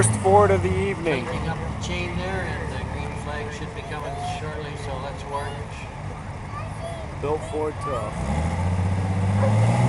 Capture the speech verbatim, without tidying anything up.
first Ford of the evening. Tightening up the chain there, and the green flag should be coming shortly, so let's watch. Built Ford tough.